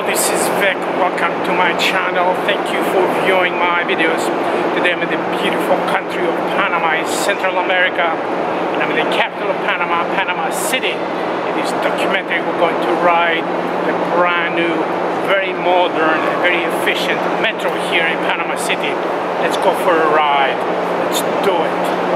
Hello, this is Vic. Welcome to my channel. Thank you for viewing my videos. Today I'm in the beautiful country of Panama, in Central America, and I'm in the capital of Panama, Panama City. In this documentary we're going to ride the brand new, very modern and very efficient metro here in Panama City. Let's go for a ride. Let's do it.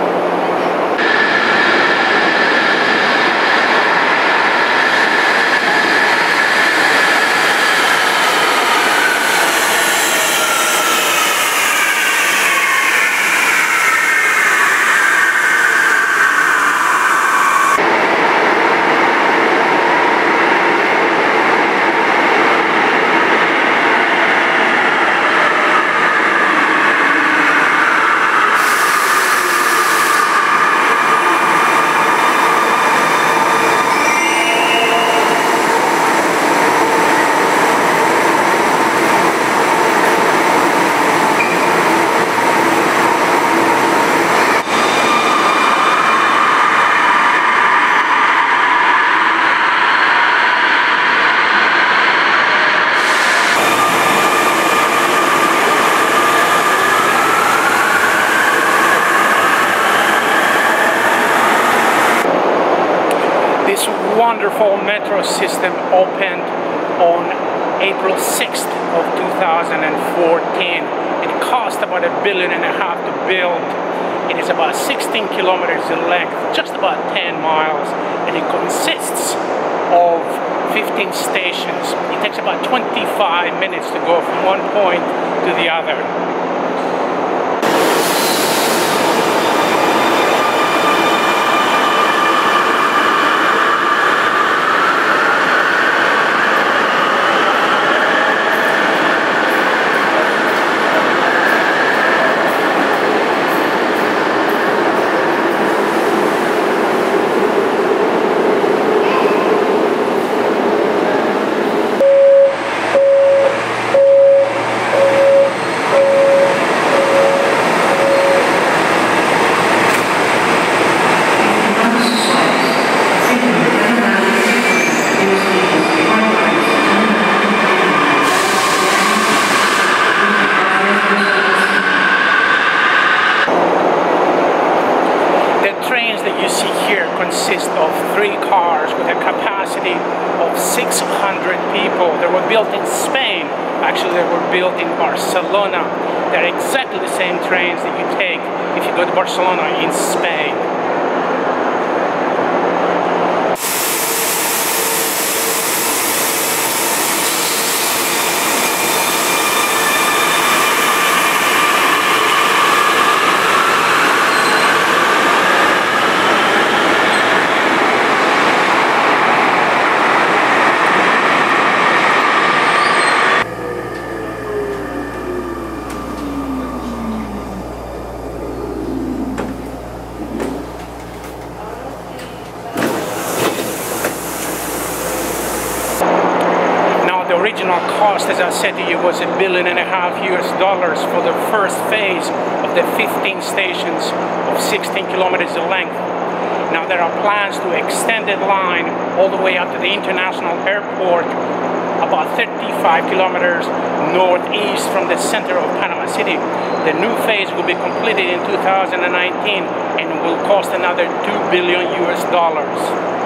This wonderful metro system opened on April 6th of 2014. It cost about $1.5 billion to build. It is about 16 kilometers in length, just about 10 miles, and it consists of 15 stations. It takes about 25 minutes to go from one point to the other. Trains that you see here consist of 3 cars with a capacity of 600 people. They were built in Spain. Actually, they were built in Barcelona. They're exactly the same trains that you take if you go to Barcelona in Spain. The original cost, as I said to you, was $1.5 billion for the first phase of the 15 stations of 16 kilometers in length. Now there are plans to extend the line all the way up to the international airport, about 35 kilometers northeast from the center of Panama City. The new phase will be completed in 2019 and will cost another $2 billion.